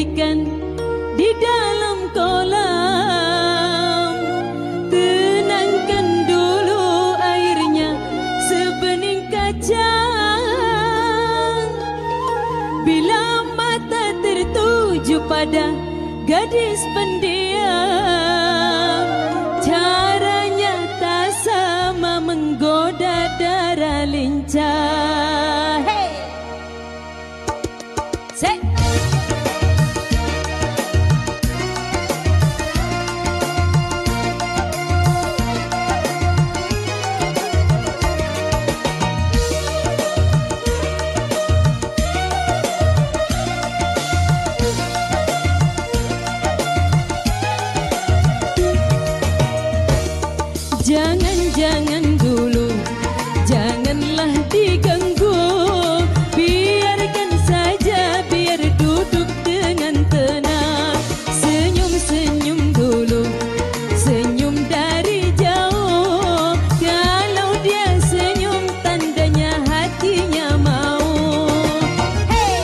ikan di dalam kolam. Tenangkan dulu airnya sebening kacang. Bila mata tertuju pada gadis pendiam, caranya tak sama menggoda darah lincah. Hey! Say! Jangan dulu, janganlah diganggu. Biarkan saja, biar duduk dengan tenang. Senyum-senyum dulu, senyum dari jauh. Kalau dia senyum, tandanya hatinya mau. Hey!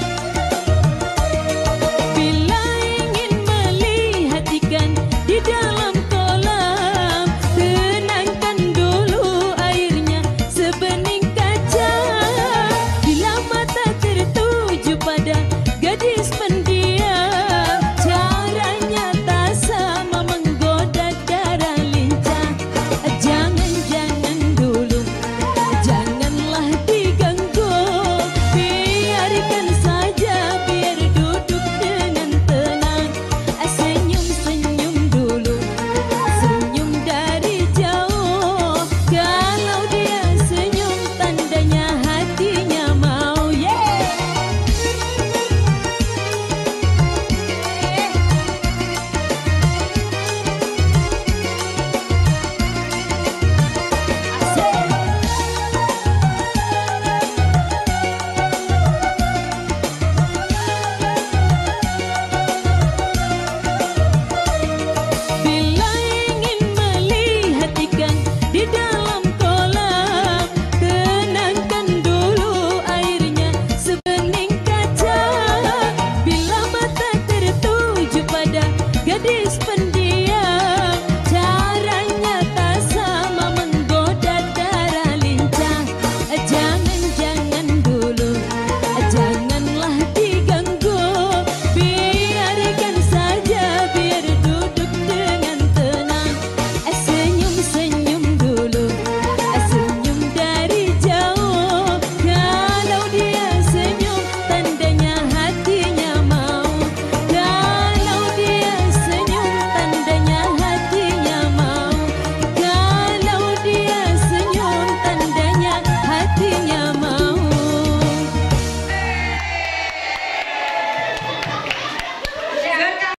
Bila ingin melihat ikan di dalam